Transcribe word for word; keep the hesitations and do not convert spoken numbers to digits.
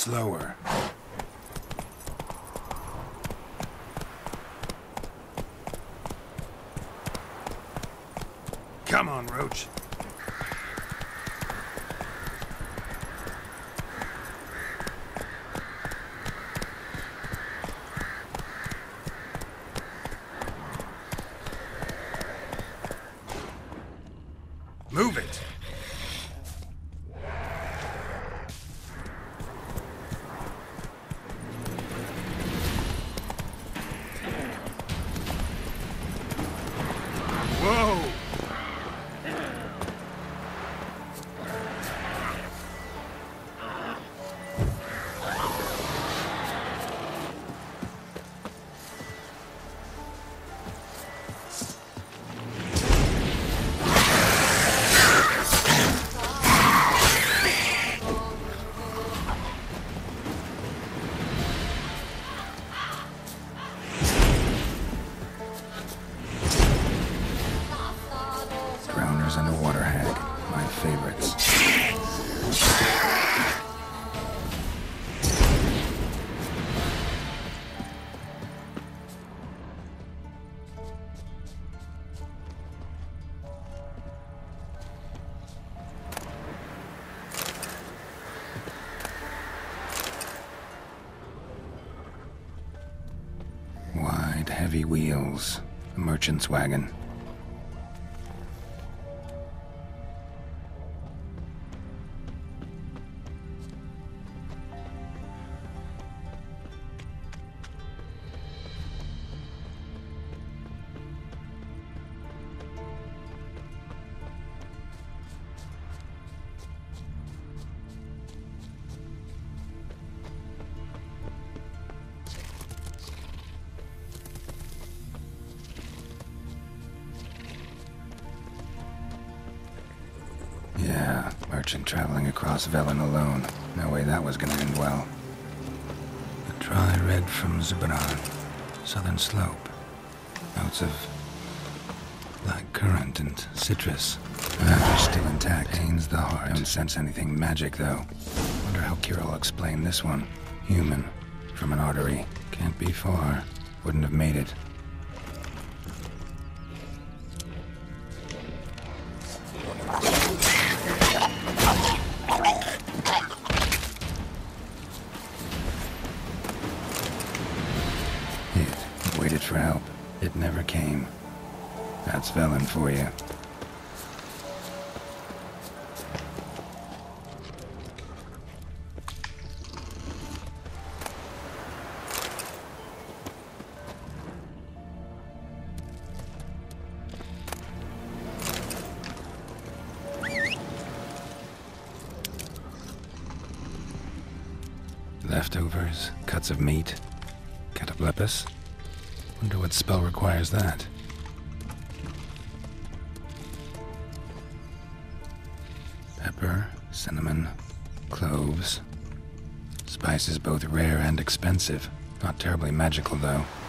slower. Come on, Roach. Move it. Whoa! Drowners and a water hag, my favorites. Wide, heavy wheels, a merchant's wagon. Yeah, merchant traveling across Velen alone. No way that was gonna end well. A dry red from Zubran, southern slope. Notes of black currant and citrus. Ah, still intact. Pains the heart. Don't sense anything magic, though. Wonder how Kira will explain this one. Human, from an artery. Can't be far. Wouldn't have made it. It waited for help. It never came. That's Velen for you. Leftovers, cuts of meat, cataplepis. Wonder what spell requires that. Pepper, cinnamon, cloves. Spices both rare and expensive. Not terribly magical, though.